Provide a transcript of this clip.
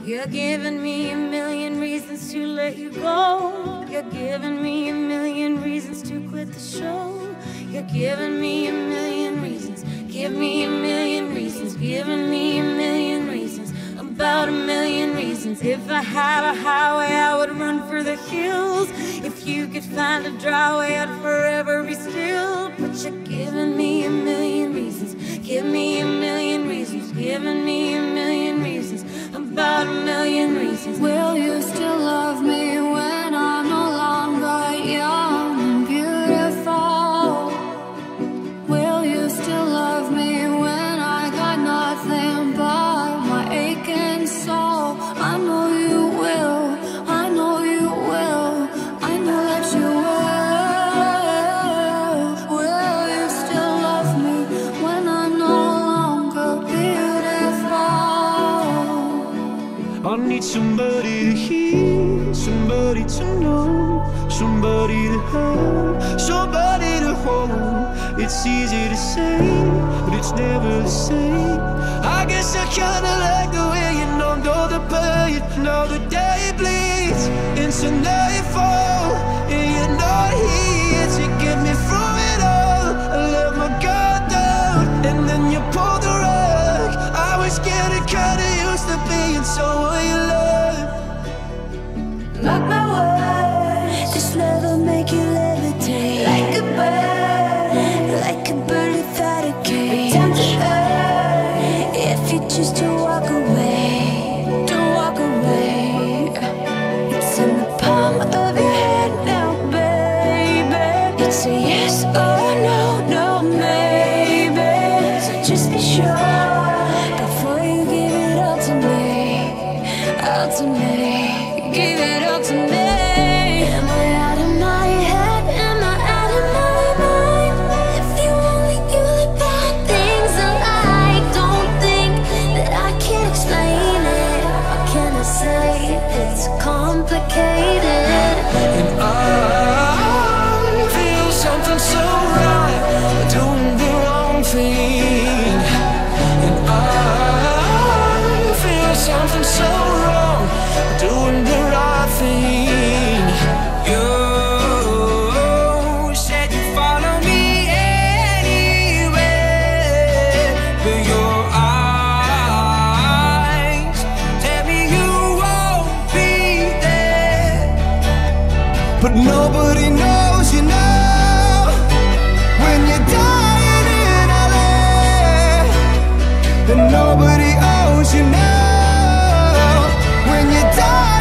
You're giving me a million reasons to let you go. You're giving me a million reasons to quit the show. You're giving me a million reasons. Give me a million reasons. Giving me a million reasons. About a million reasons. If I had a highway, I would run for the hills. If you could find a dry way, I'd forever be still. But you're giving me a million reasons. Give me a million reasons. Giving me a million reasons. About a million reasons. Will you still love me when I'm no longer young and beautiful? Will you still love me when I got nothing but my aching soul? I know you will, I know you will, I know that you will. Will you still love me when I'm no longer beautiful? I need somebody to hear, somebody to know, somebody to have, somebody to hold. It's easy to say, but it's never the same. I guess I kinda like the way you numbed all the pain. Now the day bleeds into nightfall, and you're not here to get me through it all. I let my guard down, and then you pulled the rug. I was getting kinda used to being someone you love. Mark my words, this love will make you levitate. Like a bird without a cage. Time to earn, if you choose to walk away, don't walk away. It's in the palm of your hand now, baby. It's a yes or no, no maybe. So just be sure before you give it all to me, all to me. Give it all to me. Am I out of my head? Am I out of my mind? If you only knew the bad things that I don't think that I can explain it. What can I say? It's complicated. And I feel something so right, doing the wrong thing. And I feel something so wrong, doing the right thing. You said you'd follow me anywhere, but your eyes tell me you won't be there. But nobody knows you now when you're dying in LA, and nobody owes you now when you die.